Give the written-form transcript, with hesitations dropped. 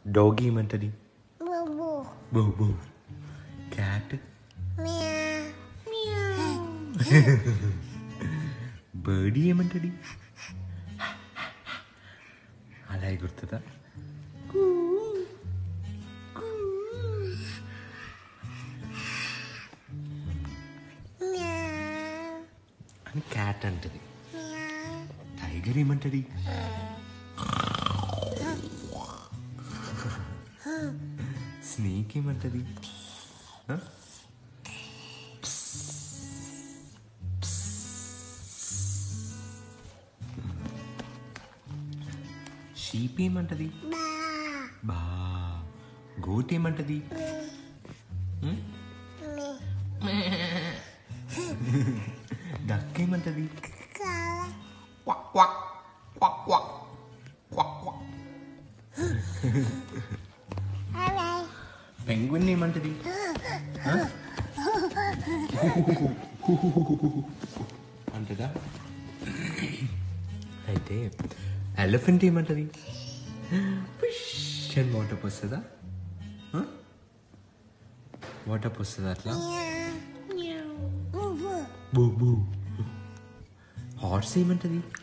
Dog ఏమంటది? బో. Cat? Birdie ఏమంటది? అలా గుర్తుందా? అని క్యాట్ అంటది. టైగర్ ఏమంటది? స్నేక్ ఏమంటది? షీప్ ఏమంటది? బా. గోట్ ఏమంటది? డక్ ఏమంటది? పెంగ్విన్ ఏమంటది? అంటదా? అయితే ఎలిఫెంట్ ఏమంటది? అని వాటర్ పోస్తుందా? వాటర్ పోస్తుందా అట్లా? బూ. హార్స్ ఏమంటది?